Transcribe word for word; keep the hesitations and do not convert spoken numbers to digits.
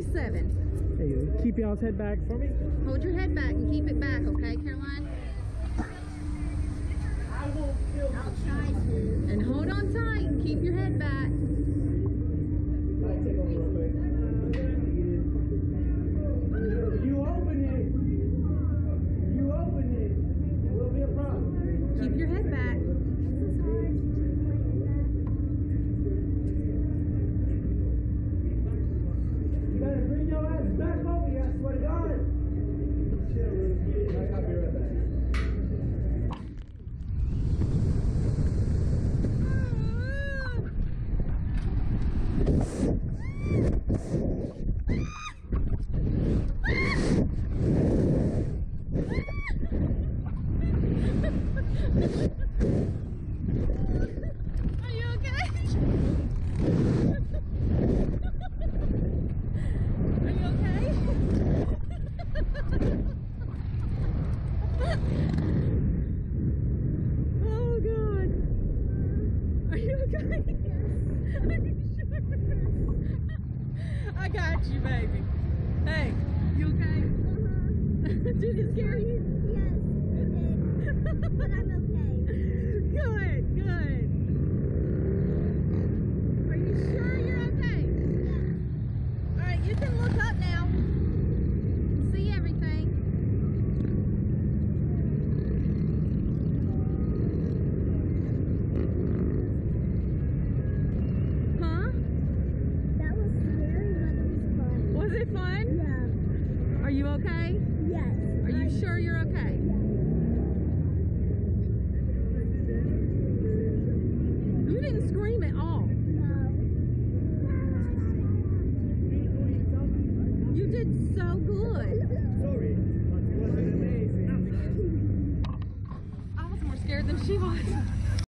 thirty-seven. Hey, keep y'all's head back for me. Hold your head back and keep it back, okay, Caroline? I won't kill you. I'll try to. And hold on tight and keep your head back. I'll take over real quick. You open it. You open it. It will be a problem. Keep your head back. This is hard. You gotta bring your ass back over here, I swear to God. I'll be right back. Are you okay? Are you okay? Oh God. Are you okay? Are you sure? I got you, baby. Hey, you okay? Uh-huh. Did it scare you? Yes, it did. But I'm okay. Good, good. Are you sure you're okay? Yeah. All right, you can look up now. See everything. Huh? That was scary, but it was fun. Was it fun? Yeah. Are you okay? Yes. Are you sure you're okay? You didn't scream at all. No. You did so good. Sorry, but it was amazing. I was more scared than she was.